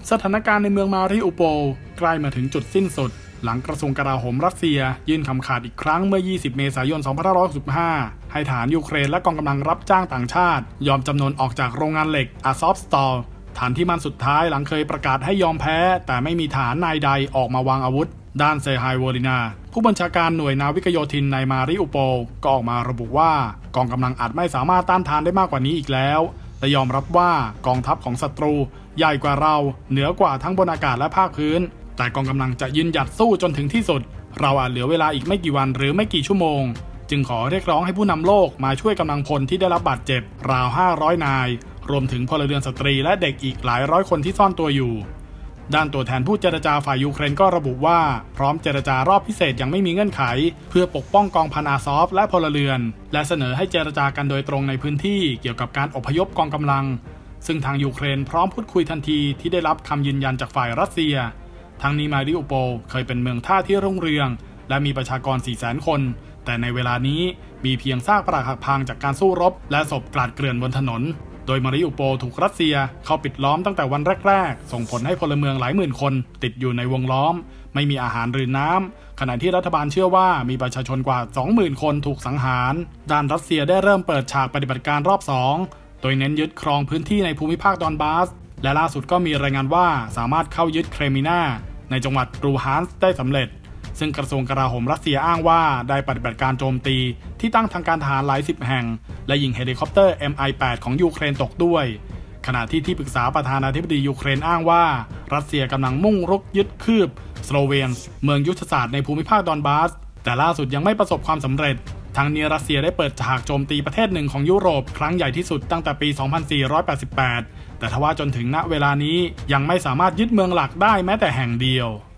สถานการณ์ในเมืองมาริอุโปลใกล้มาถึงจุดสิ้นสุดหลังกระทรวงกลาโหมรัสเซียยื่นคำขาดอีกครั้งเมื่อ 20 เมษายน 2565 ให้ฐานยูเครนและกองกำลังรับจ้างต่างชาติยอมจำนวนออกจากโรงงานเหล็กอาซอฟสตอลฐานที่มั่นสุดท้ายหลังเคยประกาศให้ยอมแพ้แต่ไม่มีฐานนายใดออกมาวางอาวุธด้านเซไฮโวลินาผู้บัญชาการหน่วยนาวิกโยธินในมาริอุโปลก็ออกมาระบุว่ากองกำลังอาจไม่สามารถต้านทานได้มากกว่านี้อีกแล้วและยอมรับว่ากองทัพของศัตรูใหญ่กว่าเราเหนือกว่าทั้งบนอากาศและภาคพื้นแต่กองกำลังจะยืนหยัดสู้จนถึงที่สุดเราอาจเหลือเวลาอีกไม่กี่วันหรือไม่กี่ชั่วโมงจึงขอเรียกร้องให้ผู้นำโลกมาช่วยกำลังพลที่ได้รับบาดเจ็บราว500 นายรวมถึงพลเรือนสตรีและเด็กอีกหลายร้อยคนที่ซ่อนตัวอยู่ด้านตัวแทนผู้เจรจาฝ่ายยูเครนก็ระบุว่าพร้อมเจรจารอบพิเศษยังไม่มีเงื่อนไขเพื่อปกป้องกองพันอาซอฟและพลเรือนและเสนอให้เจรจากันโดยตรงในพื้นที่เกี่ยวกับการอพยพกองกำลังซึ่งทางยูเครนพร้อมพูดคุยทันทีที่ได้รับคำยืนยันจากฝ่ายรัสเซียทั้งนี้มาริอุโปลเคยเป็นเมืองท่าที่รุ่งเรืองและมีประชากร 400,000 คนแต่ในเวลานี้มีเพียงซากปรักหักพังจากการสู้รบและศพกลาดเกลื่อนบนถนนโดยมาริอุโปลถูกรัสเซียเข้าปิดล้อมตั้งแต่วันแรกๆส่งผลให้พลเมืองหลายหมื่นคนติดอยู่ในวงล้อมไม่มีอาหารหรือน้ำขณะที่รัฐบาลเชื่อว่ามีประชาชนกว่า 20,000 คนถูกสังหารด้านรัสเซียได้เริ่มเปิดฉากปฏิบัติการรอบ2โดยเน้นยึดครองพื้นที่ในภูมิภาคดอนบาสและล่าสุดก็มีรายงานว่าสามารถเข้ายึดเครมินาในจังหวัดลูฮานส์ได้สำเร็จซึ่งกระทรวงกลาโหมรัสเซียอ้างว่าได้ปฏิบัติการโจมตีที่ตั้งทางการทหารหลาย10 แห่งและยิงเฮลิคอปเตอร์ Mi-8 ของยูเครนตกด้วยขณะที่ปรึกษาประธานาธิบดียูเครนอ้างว่ารัสเซียกำลังมุ่งรุกยึดคืบสโลเวียนเมืองยุทธศาสตร์ในภูมิภาคดอนบาสแต่ล่าสุดยังไม่ประสบความสำเร็จทั้งนี้รัสเซียได้เปิดฉากโจมตีประเทศหนึ่งของยุโรปครั้งใหญ่ที่สุดตั้งแต่ปี 2488 แต่ทว่าจนถึงณเวลานี้ยังไม่สามารถยึดเมืองหลักได้แม้แต่แห่งเดียว